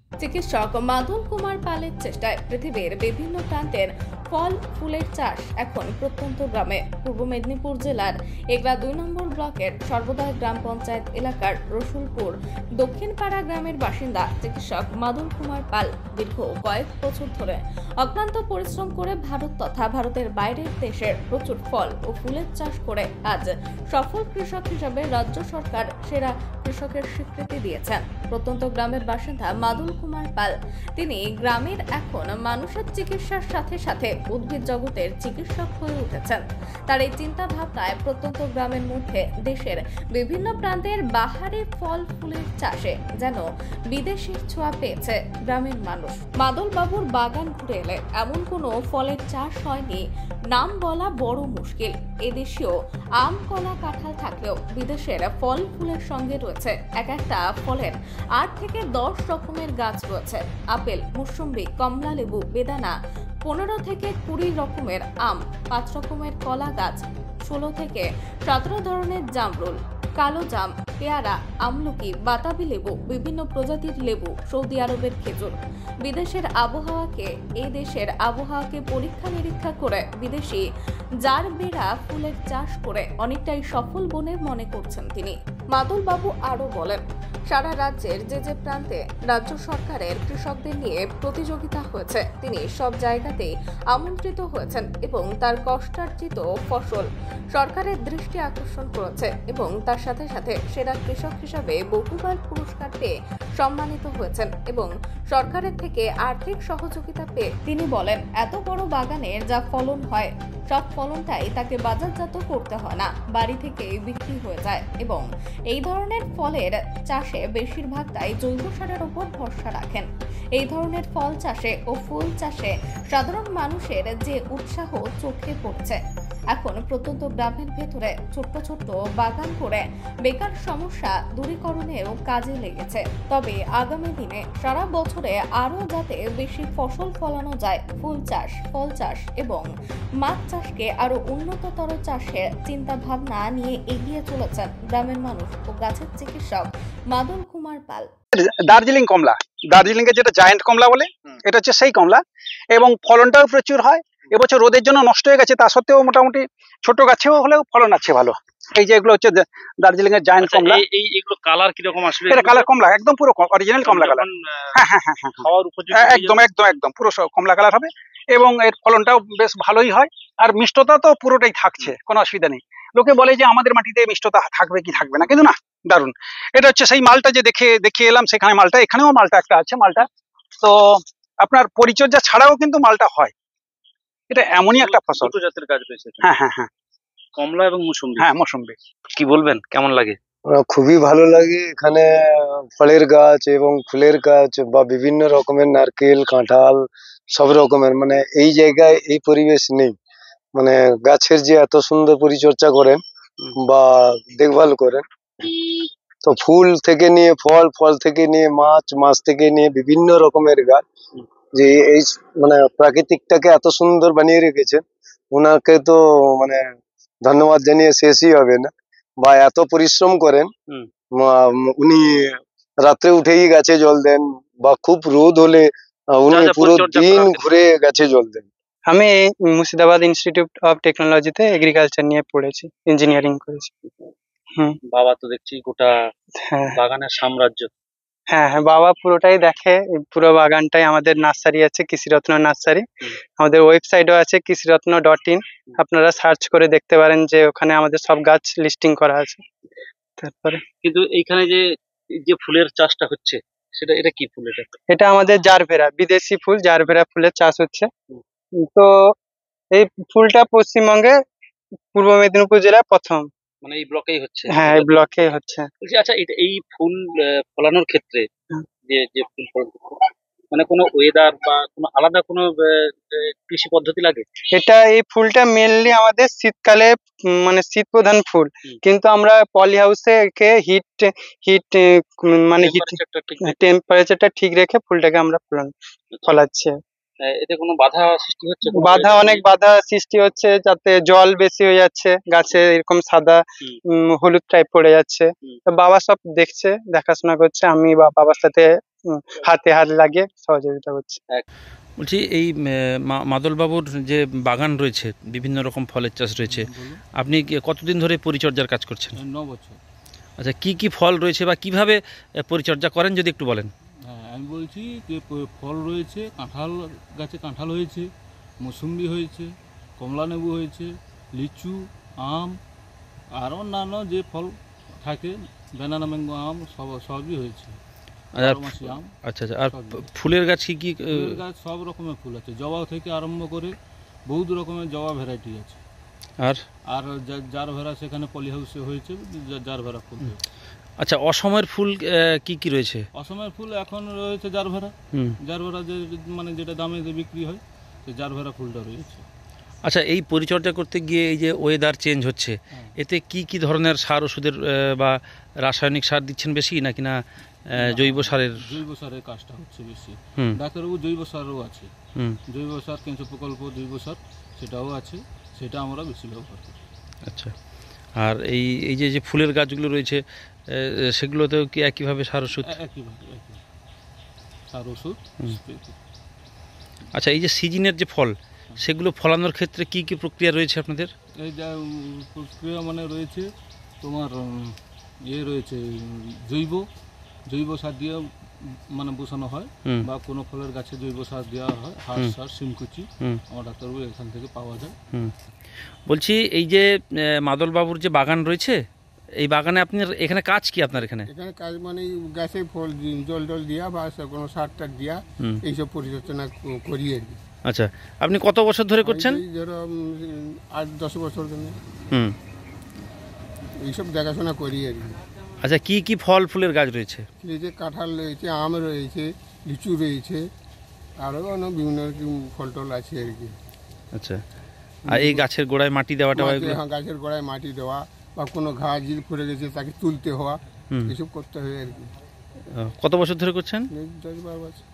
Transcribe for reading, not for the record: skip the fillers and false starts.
চিকিৎসক মাদুল কুমার পালের চেষ্টায় পৃথিবীর বিভিন্ন প্রান্তের ফল ফুলের চাষ এখন প্রত্যন্ত গ্রামে। পূর্ব মেদিনীপুর জেলার এগরা ২ নম্বর ব্লকের সর্বদয় গ্রাম পঞ্চায়েত এলাকার রসুলপুর দক্ষিণপাড়া গ্রামের বাসিন্দা চিকিৎসক মাদুল কুমার পাল দীর্ঘ কয়েক বছর ধরে অক্লান্ত পরিশ্রম করে ভারত তথা ভারতের বাইরের দেশের প্রচুর ফল ও ফুলের চাষ করে আজ সফল কৃষক হিসাবে রাজ্য সরকার সেরা কৃষকের স্বীকৃতি দিয়েছেন। প্রত্যন্ত গ্রামের বাসিন্দা মাদুল কুমার পাল তিনি গ্রামের এখন মানুষের চিকিৎসার সাথে সাথে উদ্ভিদ জগতের চিকিৎসক হয়ে উঠেছেন। তার এই চিন্তা ভাবনায় প্রত্যন্ত গ্রামের মধ্যে দেশের বিভিন্ন প্রান্তের বাহারি ফল ফুলের চাষে যেন বিদেশির ছোঁয়া পেয়েছে গ্রামের মানুষ। মাদল বাবুর বাগান ঘুরে এলে এমন কোনো ফলের চাষ হয়নি নাম বলা বড় মুশকিল। এদেশীয় আম, কলা, কাঁঠাল থাকলেও বিদেশের ফল ফুলের সঙ্গে রয়েছে এক একটা ফলের ৮ থেকে ১০ রকমের গাছ রয়েছে। আপেল, মৌসুম্বি, কমলা লেবু, বেদানা, ১৫ থেকে ২০ রকমের আম, ৫ রকমের কলা গাছ, ১৬ থেকে ১৭ ধরনের জামরুল, কালো জাম, পেয়ারা, আমলকি, বাতাবি লেবু, বিভিন্ন প্রজাতির লেবু, সৌদি আরবের খেজুর। বিদেশের আবহাওয়াকে এই দেশের আবহাওয়াকে পরীক্ষা নিরীক্ষা করে বিদেশি জারবেরা ফুলের চাষ করে অনেকটাই সফল বলে মনে করছেন তিনি। মাদুল বাবু আরও বলেন, সারা রাজ্যের যে প্রান্তে রাজ্য সরকারের কৃষকদের নিয়ে প্রতিযোগিতা হয়েছে তিনি সব জায়গাতেই আমন্ত্রিত হয়েছেন এবং তার কষ্টার্জিত ফসল সরকারের দৃষ্টি আকর্ষণ করেছে এবং তার সাথে সাথে সেরা কৃষক হিসাবে বহুবার পুরস্কার পেয়ে সম্মানিত হয়েছেন এবং সরকারের থেকে আর্থিক সহযোগিতা পেয়ে তিনি বলেন, এত বড় বাগানের যা ফলন হয় সব ফলনটাই তাকে বাজারজাত করতে হয় না, বাড়ি থেকে বিক্রি হয়ে যায় এবং এই ধরনের ফলের চাষে বেশিরভাগটাই জৈব সারের উপর ভরসা রাখেন। এই ধরনের ফল চাষে ও ফুল চাষে সাধারণ মানুষের যে উৎসাহ চোখে পড়ছে। এখন প্রত্যন্ত গ্রামের ভেতরে ছোট্ট ছোট্ট বাগান করে বেকার সমস্যা দূরীকরণেও কাজে লেগেছে। তবে আগামী দিনে সারা বছরে আরও যাতে বেশি ফসল ফলানো যায়, ফুল চাষ, ফল চাষ এবং মাছ চাষকে আরো উন্নততর চাষের চিন্তা ভাবনা নিয়ে এগিয়ে চলেছেন গ্রামের মানুষ ও গাছের চিকিৎসক মাদুল কুমার পাল। দার্জিলিং কমলা, দার্জিলিং এর যেটা জায়ান্ট কমলা বলে, এটা হচ্ছে সেই কমলা এবং ফলনটাও প্রচুর হয়। এবছর রোদের জন্য নষ্ট হয়ে গেছে, তা সত্ত্বেও মোটামুটি ছোট গাছেও হলেও ফলন আছে ভালো। এই যে এগুলো হচ্ছে দার্জিলিং এর জায়ান্ট কমলা। এইগুলো কালার কিরকম আসবে? এটা কালার কমলা, একদম পুরো অরিজিনাল কমলা কালার। হ্যাঁ, খাওয়ার উপযোগী একদম একদম একদম পুরো কমলা কালার হবে এবং এর ফলনটাও বেশ ভালোই হয়। আর মিষ্টতা তো পুরোটাই থাকছে, কোনো অসুবিধা নেই। লোকে বলে যে আমাদের মাটিতে মিষ্টতা থাকবে কি থাকবে না, কিন্তু না, দারুণ। এটা হচ্ছে সেই মালটা যে দেখে এলাম, সেখানে মালটা, এখানেও মালটা একটা আছে। মালটা তো আপনার পরিচর্যা ছাড়াও কিন্তু মালটা হয়। এটা এমনই একটা ফসল। দুটো জাতের গাছ রয়েছে। হ্যাঁ, কমলা এবং মৌসুম্বি। হ্যাঁ, মৌসুম্বি। কি বলবেন, কেমন লাগে? খুবই ভালো লাগে। এখানে ফলের গাছ এবং ফুলের গাছ বা বিভিন্ন রকমের নারকেল, কাঁঠাল, সব রকমের, মানে এই জায়গায় এই পরিবেশ নেই। মানে গাছের যে এত সুন্দর পরিচর্যা করেন বা দেখভাল করেন, তো ফুল থেকে নিয়ে ফল, ফল থেকে নিয়ে মাছ, মাছ থেকে নিয়ে বিভিন্ন রকমের গাছ, যে এই মানে প্রাকৃতিকটাকে এত সুন্দর বানিয়ে রেখেছেন, ওনাকে তো মানে ধন্যবাদ জানিয়ে শেষই হবে না। বা এত পরিশ্রম করেন, উনি রাত্রে উঠেই গাছে জল দেন বা খুব রোদ হলে উনি পুরো দিন ঘুরে গাছে জল দেন। আমি মুর্শিদাবাদ ইনস্টিটিউট অফ টেকনোলজিতে এগ্রিকালচার নিয়ে পড়েছি, ইঞ্জিনিয়ারিং করেছি। বাবা তো দেখছি গোটা বাগানের সাম্রাজ্য। হ্যাঁ, বাবা পুরোটাই দেখে, পুরো বাগানটাই। আমাদের নার্সারি আছে, কৃষিরত্ন নার্সারি। আমাদের ওয়েবসাইটও আছে কৃষিরত্ন.in। আপনারা সার্চ করে দেখতে পারেন যে ওখানে আমাদের সব গাছ লিস্টিং করা আছে। তারপরে কিন্তু এইখানে যে ফুলের চাষটা হচ্ছে, এটা কি ফুল? এটা আমাদের জারবেরা, বিদেশি ফুল জারবেরা ফুলের চাষ হচ্ছে। তো এই ফুলটা পশ্চিমবঙ্গে পূর্ব মেদিনীপুর জেলায় প্রথম। মানে এই ব্লকেই হচ্ছে? হ্যাঁ, এই ব্লকেই হচ্ছে। আচ্ছা, এই ফুল ফলানোর ক্ষেত্রে যে ফুল ফলানো, মানে কোনো ওয়েদার বা কোনো আলাদা কোনো কৃষি পদ্ধতি লাগে? এই ফুলটা মেনলি আমাদের শীতকালে, মানে শীত প্রধান ফুল, কিন্তু আমরা পলি হাউসে একে হিট মানে টেম্পারেচারটা ঠিক রেখে ফুলটাকে আমরা ফলাচ্ছি। এতে কোনো বাধা সৃষ্টি হচ্ছে? অনেক বাধা সৃষ্টি হচ্ছে, যাতে জল বেশি হয়ে যাচ্ছে, গাছে এরকম সাদা হলুদ টাইপ পড়ে যাচ্ছে। তো বাবা সব দেখছে, দেখাশোনা করছে। আমি বাবার সাথে হাতে হাত লাগিয়ে সহযোগিতা করছি। বলছি এই মাদলবাবুর যে বাগান রয়েছে, বিভিন্ন রকম ফলের চাষ রয়েছে, আপনি কতদিন ধরে পরিচর্যার কাজ করছেন? 9 বছর। আচ্ছা, কি কি ফল রয়েছে বা কিভাবে পরিচর্যা করেন যদি একটু বলেন। হ্যাঁ, আমি বলছি যে ফল রয়েছে, কাঁঠাল গাছে কাঁঠাল হয়েছে, মৌসুম্বি হয়েছে, কমলা লেবু হয়েছে, লিচু, আম, আর অন্যান্য যে ফল থাকে, ব্যানানা ম্যাঙ্গো আম, সবই হয়েছে। আর বারোমাসি আম। আচ্ছা আচ্ছা, আর সবই। ফুলের গাছ কি কি ফুলের গাছ সব রকমের ফুল আছে, জবা থেকে আরম্ভ করে বহুত রকমের জবা ভ্যারাইটি আছে। আর আর যার ভেড়া সেখানে পলি হাউসে হয়েছে, যার ভেড়া ফুল হয়েছে। আচ্ছা, অসময়ের ফুল কি কি রয়েছে? অসময়ের ফুল এখন রয়েছে জার ভেড়া। হুম। জার ভেড়া যে মানে যেটা দামে বিক্রি হয়, সেই জার ভেড়া ফুলটা রয়েছে। আচ্ছা, এই পরিচর্যা করতে গিয়ে এই যে ওয়েদার চেঞ্জ হচ্ছে, হ্যাঁ। এতে কি কি ধরনের সার ওষুধের বা রাসায়নিক সার দিচ্ছেন বেশি নাকি না জৈব সারের? জৈব সারের কাজটা হচ্ছে বেশি। হুম ডাক্তারবাবু জৈব সারও আছে, হুম। জৈব সার কেন্দ্র প্রকল্প জৈব সার সেটাও আছে, সেটা আমরা বেশি ব্যবহার করি। আচ্ছা, আর এই এই যে যে ফুলের গাছগুলো রয়েছে, সেগুলোতেও কি একইভাবে সার ওষুধ? একইভাবে সার ওষুধ হুম। spray করি। আচ্ছা, এই যে সিজনের যে ফল, সেগুলো ফলানোর ক্ষেত্রে কি কি প্রক্রিয়া রয়েছে আপনাদের? এই যা প্রক্রিয়া মানে রয়েছে তোমার ইয়ে রয়েছে, জৈব সার দিয়ে মানে বসানো হয়, হুম বা কোনো ফলের গাছে জৈব সার দেওয়া হয়, হাঁস হুম। সার, শিমকুচি, হুম আমার ডাক্তারবাবু এখান থেকে পাওয়া যায়। হুম। বলছি, এই যে মাদলবাবুর যে বাগান রয়েছে, এই বাগানে আপনার এখানে কাজ কি আপনার এখানে? এখানে কাজ মানে গাছে ফল জল টল দিয়া বা কোনো সার টার দিয়া হুম। এইসব পরিচর্যা করি আর কি। আচ্ছা, আপনি কত বছর ধরে করছেন? এই ধরো 8-10 বছর ধরে হুম। এইসব দেখাশোনা করি আর কি। আচ্ছা, কি কি ফল ফুলের গাছ রয়েছে? এই যে কাঁঠাল রয়েছে, আম রয়েছে, লিচু রয়েছে, আরও অন্য বিভিন্ন রকম ফল টল আছে আর কি। আচ্ছা, আর এই গাছের গোড়ায় মাটি দেওয়াটা বা এগুলো? হ্যাঁ, গাছের গোড়ায় মাটি দেওয়া বা কোনো ঘাস যদি পড়ে গেছে তাকে তুলতে হওয়া, হুম। এসব করতে হয় আর কি। কত বছর ধরে করছেন? 10-12 বছর।